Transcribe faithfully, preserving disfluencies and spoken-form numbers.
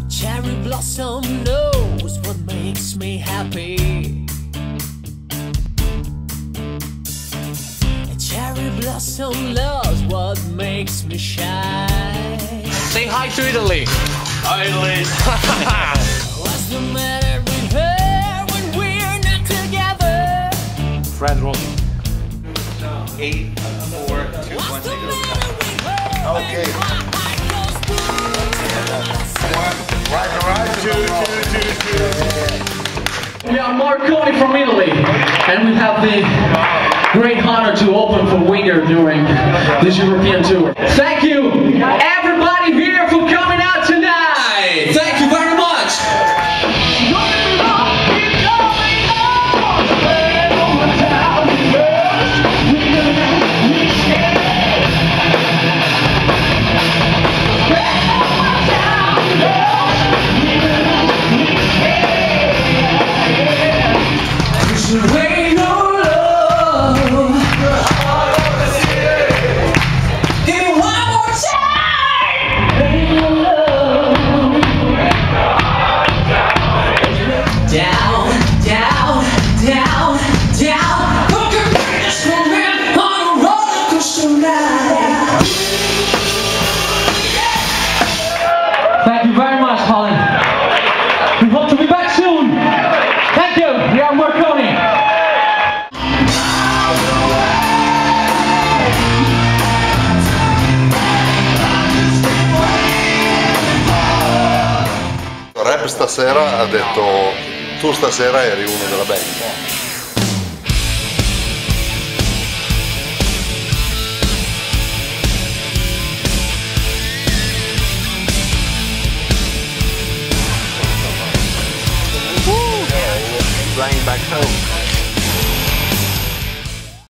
Cherry blossom knows what makes me happy. A cherry blossom loves what makes me shy. Say hi to Italy. Hi, Italy. What's the matter with her when we're not together? Fred Roll. Eight, four, two, one, What's the take it. matter with her? Okay. when my heart goes boom? Right, right, two, two, two, two. We are Marconi from Italy, and we have the great honor to open for Winger during this European tour. Thank you, everybody here, for coming out tonight. Thank you very much. Thank you very much, Holland. We hope to be back soon. Thank you. We are Marconi. Rap stasera ha detto tu stasera eri uno della band. Flying back home.